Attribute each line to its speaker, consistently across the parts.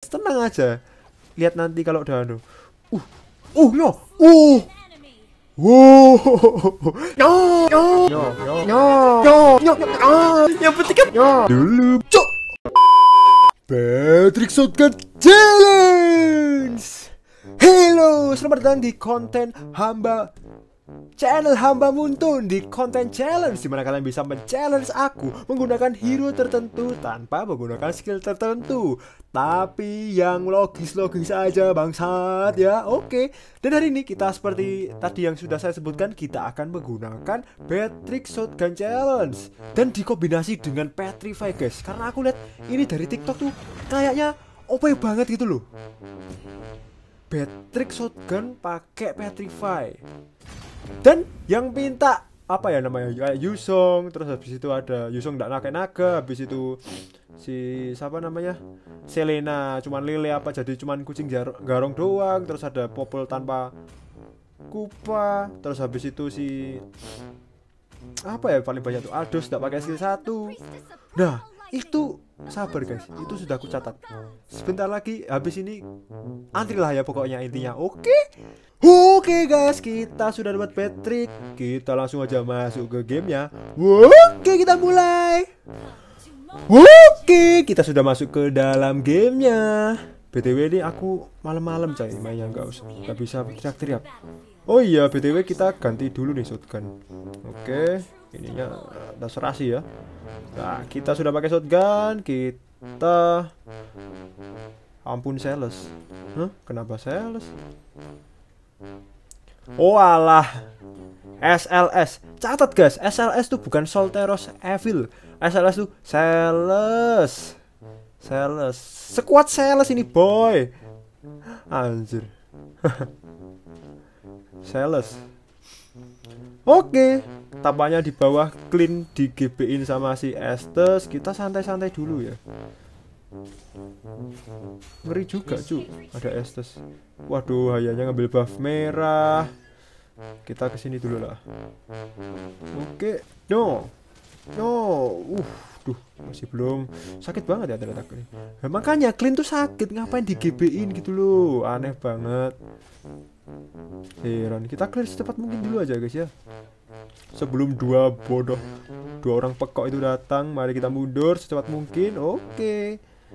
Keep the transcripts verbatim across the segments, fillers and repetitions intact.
Speaker 1: guys, tenang aja. Lihat nanti kalau udah anu. Uh, uh, yo, uh, wow, yo, yo, yo, yo, yo, yo, yo, yang penting kan yo dulu, cok. Patrick Shotgun Challenge. Halo, selamat datang di konten hamba channel Hamba Muntun, di konten challenge dimana kalian bisa men-challenge aku menggunakan hero tertentu tanpa menggunakan skill tertentu, tapi yang logis-logis aja bangsat ya. Oke, dan hari ini kita seperti tadi yang sudah saya sebutkan, kita akan menggunakan Patrick Shotgun Challenge dan dikombinasi dengan Petrify guys, karena aku lihat ini dari TikTok tuh kayaknya O P banget gitu loh. Patrick Shotgun pakai Petrify. Dan yang minta apa ya namanya, kayak Yusong, terus habis itu ada Yusong nggak naga-naga, habis itu si siapa namanya Selena cuman lele apa jadi cuman kucing garong doang, terus ada Popol tanpa kupa, terus habis itu si apa ya paling banyak tuh Aldos nggak pakai skill satu. Nah itu sabar guys, itu sudah aku catat. Sebentar lagi habis ini antrilah ya pokoknya intinya. Oke Oke guys, kita sudah dapat Patrick. Kita langsung aja masuk ke gamenya. Oke, kita mulai. Oke, kita sudah masuk ke dalam gamenya. B T W ini aku malam-malam coy mainnya, nggak usah, nggak bisa teriak-teriak. Oh iya, B T W kita ganti dulu nih shotgun. Oke, ininya ada serasi ya. Nah, kita sudah pakai shotgun. Kita ampun sales. Hah? Kenapa sales? Oh alah, S L S. Catat guys, S L S tuh bukan Solteros Evil. S L S tuh sales. Sales. Sekuat sales ini boy. Anjir. Sales. Oke, tampaknya di bawah clean di G B-in sama si Estes. Kita santai-santai dulu ya. Ngeri juga cu, ada Estes. Waduh, hayanya ngambil buff merah. Kita kesini dulu lah. Oke, no, no, uh, duh, masih belum. Sakit banget ya ternyata ini. Nah, makanya clean tuh sakit, ngapain di G B-in gitu loh, aneh banget. Heran, kita clear secepat mungkin dulu aja guys ya. Sebelum dua bodoh, dua orang pekok itu datang, mari kita mundur secepat mungkin. Oke.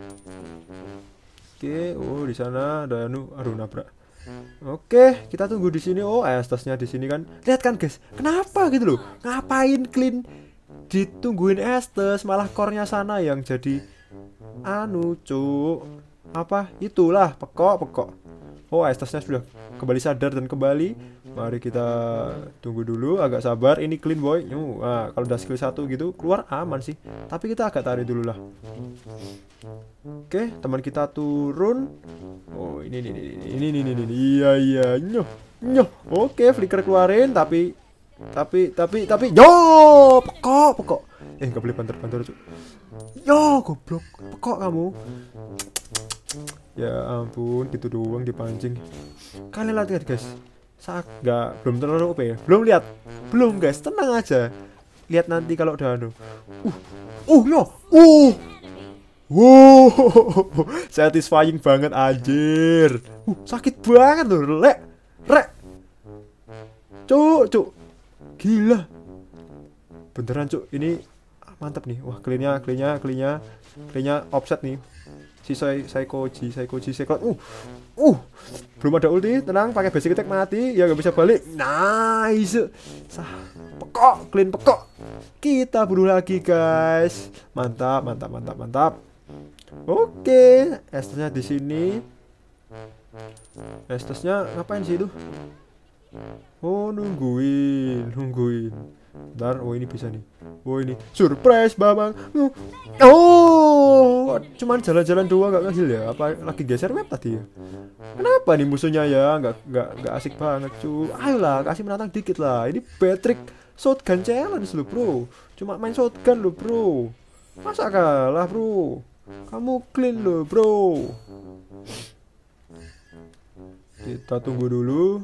Speaker 1: Oke, oh di sana ada anu, aduh nabrak. Oke, kita tunggu di sini. Oh, Estesnya di sini kan. Lihat kan guys, kenapa gitu loh? Ngapain clean ditungguin Estes, malah core-nya sana yang jadi anu, cuk. Apa? Itulah pekok-pekok. Oh, Estesnya sudah kembali sadar dan kembali. Mari kita tunggu dulu, agak sabar. Ini clean boy. Nah, kalau udah skill satu gitu keluar aman sih. Tapi kita agak tarik dulu lah. Oke, teman kita turun. Oh, ini ini ini ini ini ini. Iya iya, nyoh. Nyoh. Oke, flicker keluarin tapi tapi tapi tapi yo, pekok, pekok. Eh, enggak boleh banter-banter, Cuk. Yo, goblok. Pekok kamu. Ya ampun, gitu doang dipancing. Kalian lihat guys. Sak enggak, belum terlalu O P ya. Belum lihat. Belum guys, tenang aja. Lihat nanti kalau udah anu. Uh. Uh, yo. Uh. Wow, satisfying banget anjir. Uh, sakit banget loh, lek. Rek. Cuk, cuk. Gila. Beneran cuk, ini mantap nih. Wah, clean-nya, clean-nya, clean-nya. Clean-nya offset nih. Si saya Psychoji, Psychoji Secret. Uh. Uh. Belum ada ulti, tenang, pakai basic attack mati, ya nggak bisa balik. Nice. Sah, pekok, clean pekok. Kita bunuh lagi, guys. Mantap, mantap, mantap, mantap. Oke, Estesnya di sini. Estesnya ngapain sih itu? Oh, nungguin, nungguin. Bentar, oh ini bisa nih. Oh ini surprise babang. Oh, cuman jalan-jalan doang gak ngeheal ya? Apa lagi geser map tadi ya? Kenapa nih musuhnya ya? Nggak nggak nggak asik banget cu. Ayolah, kasih menantang dikit lah. Ini Patrick Shotgun Challenge lo bro. Cuma main shotgun lo bro. Masa kalah bro? Kamu clean lo bro. Kita tunggu dulu.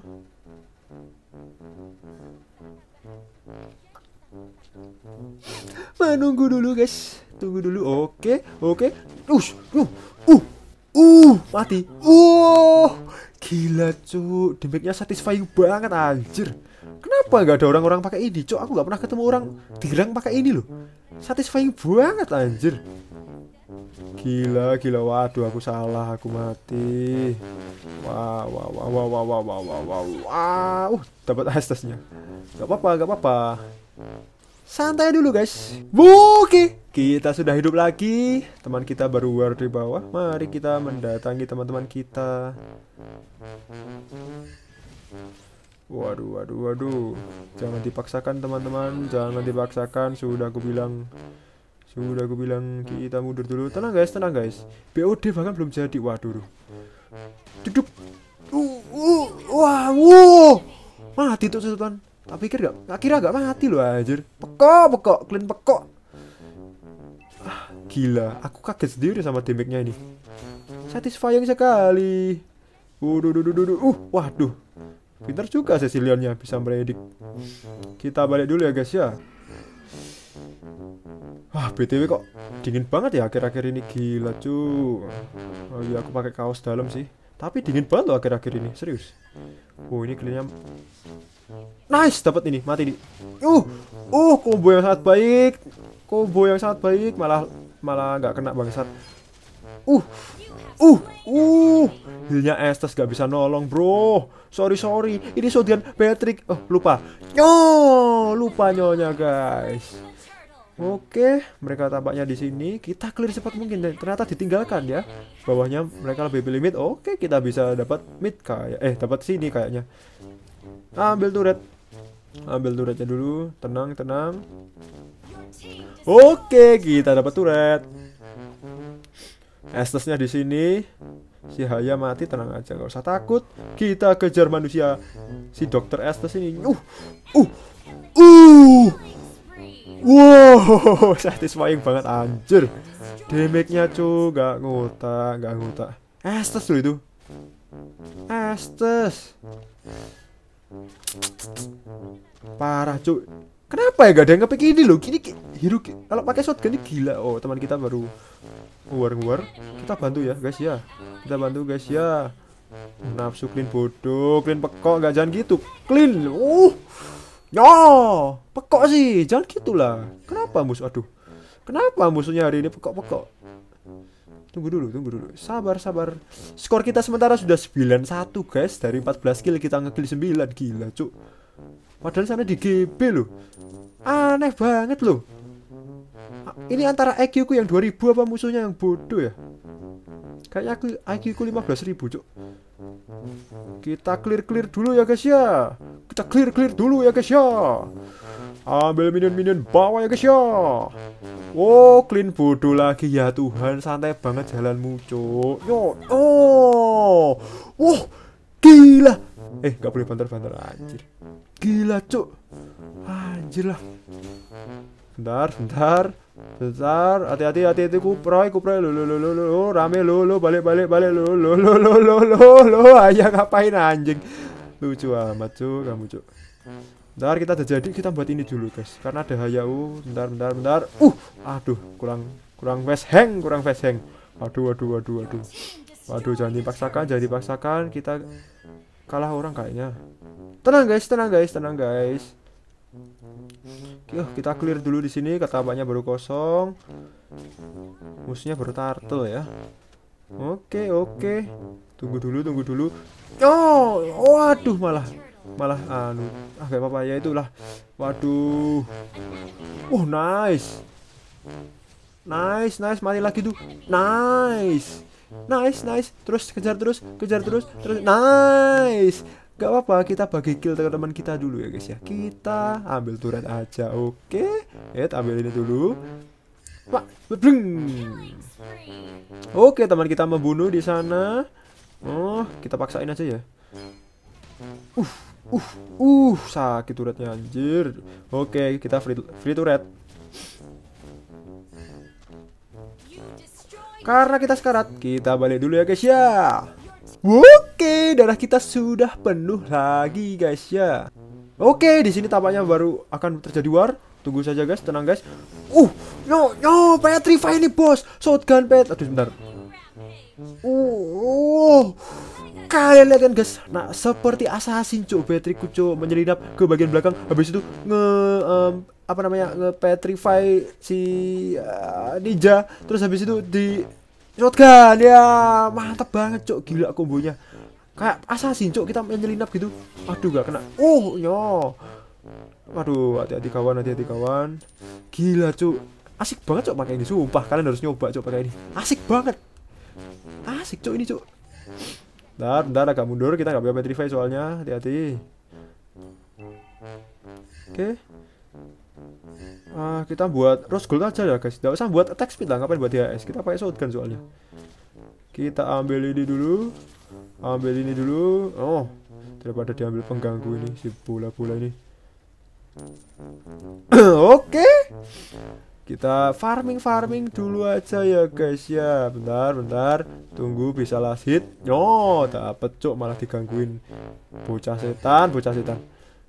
Speaker 1: Menunggu dulu guys, tunggu dulu. Oke, oke. Ush, uh, uh, Uh, mati. Uh, gila cu, damage-nya satisfying banget anjir. Kenapa nggak ada orang-orang pakai ini, cok? Aku nggak pernah ketemu orang dirang pakai ini loh. Satisfying banget anjir. Gila, gila. Waduh, aku salah, aku mati. Wah, wah, wah, wah, wah, wah, wah, wah, wah, wah. Uh, dapat Estusnya. Gak apa-apa, gak apa-apa. Santai dulu guys. Oke, kita sudah hidup lagi. Teman kita baru war di bawah. Mari kita mendatangi teman-teman kita. Waduh, waduh, waduh. Jangan dipaksakan teman-teman. Jangan dipaksakan. Sudah aku bilang. Sudah aku bilang kita mundur dulu. Tenang guys, tenang guys. B O D bahkan belum jadi. Waduh. Duduk. Uh, uh, wah, wow. Mati tuh sultan. Tak pikir gak, gak kira gak mati loh anjir. Pekok, pekok, clean pekok. Ah, gila, aku kaget sendiri sama damage-nya ini. Satisfying sekali. Waduh, waduh, waduh, uh, waduh. Pintar juga Ceciliannya bisa meredik. Kita balik dulu ya guys ya. Wah, B T W kok dingin banget ya akhir-akhir ini, gila cu. Oh iya, aku pakai kaos dalam sih. Tapi dingin banget loh akhir-akhir ini, serius. Oh, ini clean-nya nice, dapat ini, mati nih. Uh, uh, combo yang sangat baik. Combo yang sangat baik, malah malah nggak kena bangsat. Uh, uh, uh, healnya Estus gak bisa nolong bro. Sorry sorry, ini Sodian Patrick. Oh lupa, yo lupa nyonya guys. Oke, mereka tampaknya di sini. Kita clear cepat mungkin dan ternyata ditinggalkan ya. Bawahnya mereka lebih limit. Oke, kita bisa dapat mid kayak eh dapat sini kayaknya. Ambil turret. Ambil turretnya dulu. Tenang, tenang. Oke, kita dapat turret. Estusnya di sini. Si Haya mati, tenang aja, nggak usah takut. Kita kejar manusia. Si dokter Estus ini. Uh. Uh. Uh. Wow, satisfying banget anjir. Damage-nya cu, gak ngutak, gak ngutak. Estus loh itu. Estus. Parah cu. Kenapa ya gak ada yang ngepick ini loh? Gini hero kalau pakai shotgun ini gila. Oh, teman kita baru war-war. Kita bantu ya, guys ya. Kita bantu guys ya. Nafsu clean bodoh, clean pekok, gak jangan gitu. Clean. Uh. Yo, pekok sih, jangan gitulah. Kenapa musuh? Aduh, kenapa musuhnya hari ini pekok-pekok? Tunggu dulu, tunggu dulu. Sabar, sabar. Skor kita sementara sudah sembilan satu guys. Dari empat belas kill kita ngekill sembilan. Gila cuk. Padahal sana di G B loh. Aneh banget loh. Ini antara I Q ku yang dua ribu apa musuhnya yang bodoh ya? Kayaknya aku I Q ku lima belas ribu cuk. Kita clear-clear dulu ya guys ya. Kita clear-clear dulu ya guys ya. Ambil minion-minion bawah ya guys ya. Oh, clean bodoh lagi ya Tuhan. Santai banget jalanmu cuk. Yo. Oh. Wah, gila. Eh, gak boleh banter-banter anjir. Gila cuk. Anjir lah. Bentar, bentar. Bentar, hati-hati, hati-hati, kuproy, kuproy, lo, lo, lo, lo, lo, rame, lo, lo, balik, balik, balik, lo, lo, lo, lo, lo, lo, lo, ayah ngapain anjing? Lucu amat cu, kamu cu. Bentar, kita udah jadi, kita buat ini dulu guys, karena ada hayau. Bentar, bentar, bentar. Uh, aduh, kurang, kurang fast hang, kurang fast hang. Waduh, waduh, waduh, waduh. Waduh, jangan dipaksakan, jangan dipaksakan, kita kalah orang kayaknya. Tenang guys, tenang guys, tenang guys. Yuk, kita clear dulu di sini. Ketapaknya baru kosong. Musuhnya baru turtle ya. Oke, oke. Tunggu dulu, tunggu dulu. Oh, waduh malah malah anu. Ah, gak apa-apa ya itulah. Waduh. Oh, nice. Nice, nice, mati lagi tuh. Nice. Nice, nice. Terus kejar terus, kejar terus, terus nice. Gak apa-apa, kita bagi kill teman-teman kita dulu ya guys ya. Kita ambil turret aja, oke. Eh, ambil ini dulu. Wah, oke, teman kita membunuh di sana. Oh, kita paksain aja ya. Uh, uh, uh, sakit turretnya anjir. Oke, kita free free turret. Karena kita sekarat, kita balik dulu ya guys ya. Oke, darah kita sudah penuh lagi guys ya. Oke, di sini tampaknya baru akan terjadi war. Tunggu saja guys, tenang guys. Uh, no, no, Petrify ini bos. Shotgun pet. Aduh, sebentar. Uh, kalian lihat kan guys, nah seperti assassin cuk, Patrickku cuk menyelinap ke bagian belakang, habis itu nge um, apa namanya nge petrify si uh, ninja, terus habis itu di shotgun ya, mantap banget cuk, gila kombonya kayak assassin cuk, kita menyelinap gitu. Aduh gak kena. Uh yo, aduh hati-hati kawan, hati-hati kawan, gila cuk, asik banget cuk pakai ini, sumpah kalian harus nyoba cuk pakai ini, asik banget, asik cuk ini cuk. Bentar, bentar agak mundur, kita nggak bisa petrify soalnya, hati-hati. Oke, okay. ah, kita buat rose gold aja ya guys, nggak usah buat attack speed lah, ngapain buat D H S, kita pakai shotgun soalnya. Kita ambil ini dulu, ambil ini dulu, oh daripada diambil pengganggu ini si bola-bola ini. Oke, okay. Kita farming-farming dulu aja ya guys ya. Bentar, bentar. Tunggu bisa last hit. Yo, dapet cuk, malah digangguin. Bocah setan, bocah setan.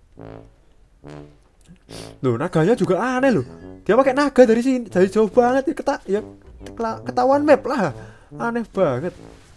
Speaker 1: Loh, naganya juga aneh loh. Dia pakai naga dari sini, dari jauh banget ya, keta ya ketahuan map lah. Aneh banget.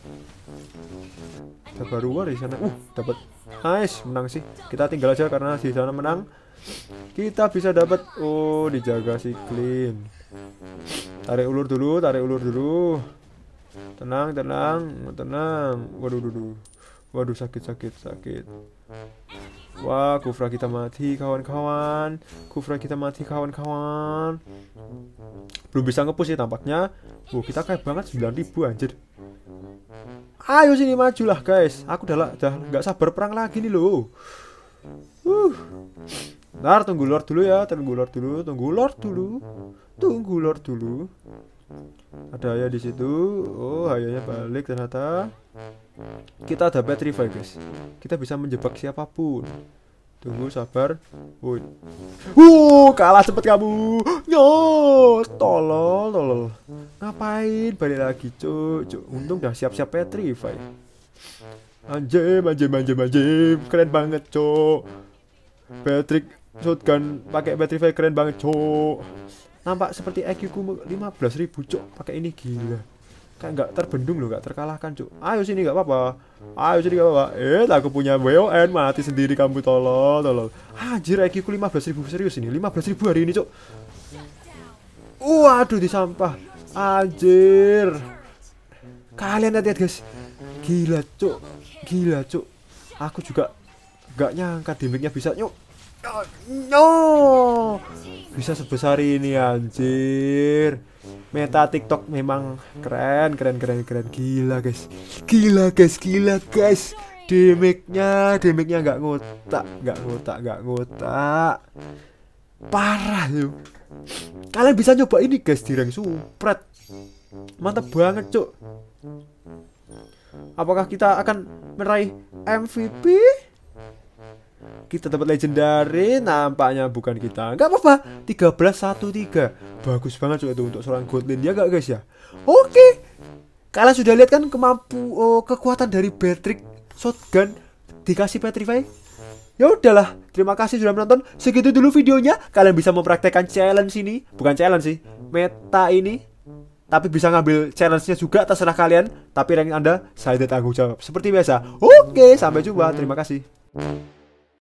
Speaker 1: Ada baru di sana. Uh, dapat. Nice, menang sih. Kita tinggal aja karena di sana menang. Kita bisa dapat, oh dijaga si clean. Tarik ulur dulu, tarik ulur dulu. Tenang, tenang, tenang. Waduh, waduh, waduh sakit, sakit, sakit. Wah, Kufra kita mati kawan-kawan. Kufra kita mati kawan-kawan. Belum bisa ngepush sih tampaknya. Oh, kita kayak banget sembilan ribu anjir. Ayo sini majulah guys. Aku udah udah nggak sabar perang lagi nih loh. Uh. Ntar tunggu Lord dulu ya, tunggu Lord dulu, tunggu Lord dulu, tunggu Lord dulu. Ada Haya di situ. Oh, Hayanya balik ternyata. Kita ada petrify guys. Kita bisa menjebak siapapun. Tunggu sabar. Woi. Uh, kalah cepet kamu. Yo, tolol, tolol. Ngapain balik lagi, cuk? Cuk, untung udah siap-siap petrify. Anjim, anjim, anjim, anjim. Keren banget, cuk. Patrick shotgun pakai petrify keren banget, cok. Nampak seperti I Q ku lima belas ribu, cok. Pakai ini gila. Kayak nggak terbendung loh, nggak terkalahkan, cok. Ayo sini nggak apa-apa. Ayo sini nggak apa-apa. Eh, aku punya W O N, mati sendiri kamu, tolol, tolol. Anjir, I Q ku lima belas ribu, serius ini. lima belas ribu hari ini, cok. Waduh, di sampah. Anjir. Kalian lihat guys. Gila, cok. Gila, cok. Aku juga nggak nyangka damage-nya bisa nyok. No, bisa sebesar ini anjir. Meta TikTok memang keren, keren, keren, keren. Gila guys, gila guys, gila guys. Damage-nya, damage-nya nggak ngotak, nggak ngotak, nggak ngotak. Parah yuk. Kalian bisa nyoba ini guys di rank supret. Mantap banget cuk. Apakah kita akan meraih M V P? Kita dapat legendary, nampaknya bukan kita. Gak apa-apa, tiga belas satu tiga. Bagus banget itu untuk seorang godlin ya gak guys ya. Oke, kalian sudah lihat kan kemampu oh, kekuatan dari Patrick shotgun dikasih petrify. Ya udahlah, terima kasih sudah menonton. Segitu dulu videonya. Kalian bisa mempraktekkan challenge ini, bukan challenge sih, meta ini. Tapi bisa ngambil challenge-nya juga, terserah kalian. Tapi rank Anda saya tidak tanggung jawab seperti biasa. Oke, sampai jumpa. Terima kasih.